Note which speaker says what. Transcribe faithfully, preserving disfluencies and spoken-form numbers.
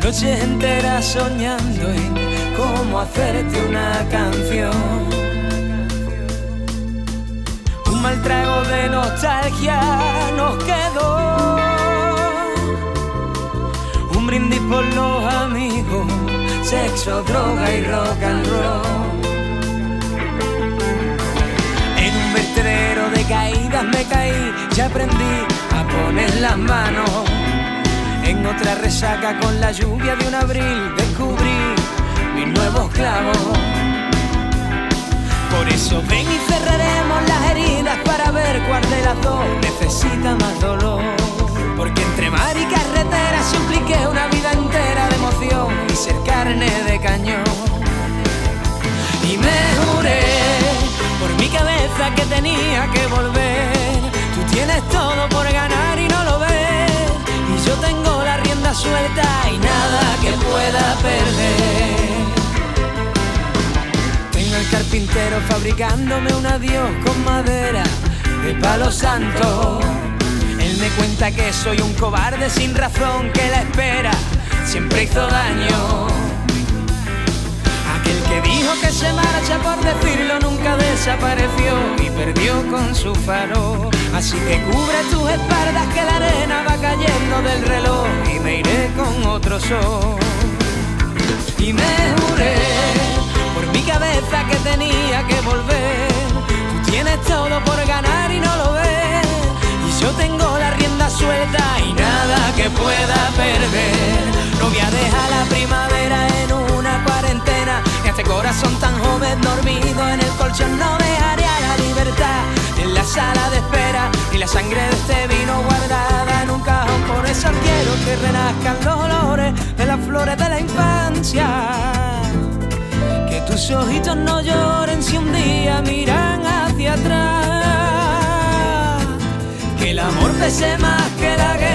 Speaker 1: Noches enteras soñando en cómo hacerte una canción. Un mal trago de nostalgia nos quedó, un brindis por los amigos, sexo, droga y rock and roll. En un vertedero de caídas me caí y aprendí a poner las manos. En otra resaca con la lluvia de un abril descubrí mis nuevos clavos. Por eso ven y cerraremos las heridas para ver cuál de las dos necesita más dolor. Porque entre mar y carretera se impliqué una vida entera de emoción y ser carne de cañón. Y me juré por mi cabeza que tenía que volver. Tú tienes todo por ganar y no lo ves, y yo tengo la rienda suelta y nada que pueda perder. Tengo al carpintero fabricándome un adiós con madera de palo santo. Él me cuenta que soy un cobarde sin razón, que la espera siempre hizo daño. Aquel que dijo que se marcha por decirlo nunca desapareció y perdió con su faro. Así que cubre tus espaldas que la arena va cayendo del reloj y me iré con otro sol. Y me juré por mi cabeza que tenía que volver. Tú tienes todo por ganar y no lo ves, y yo tengo la rienda suelta y nada que pueda perder. No voy a dejar la primavera en una cuarentena, ni a este corazón tan joven dormido en el colchón. No dejaré a la libertad en la sala de espera, ni la sangre de este vino guardada en un cajón. Por eso quiero que renazcan los olores de las flores de la infancia, que tus ojitos no lloren si un día miran hacia atrás, que el amor pese más que la guerra,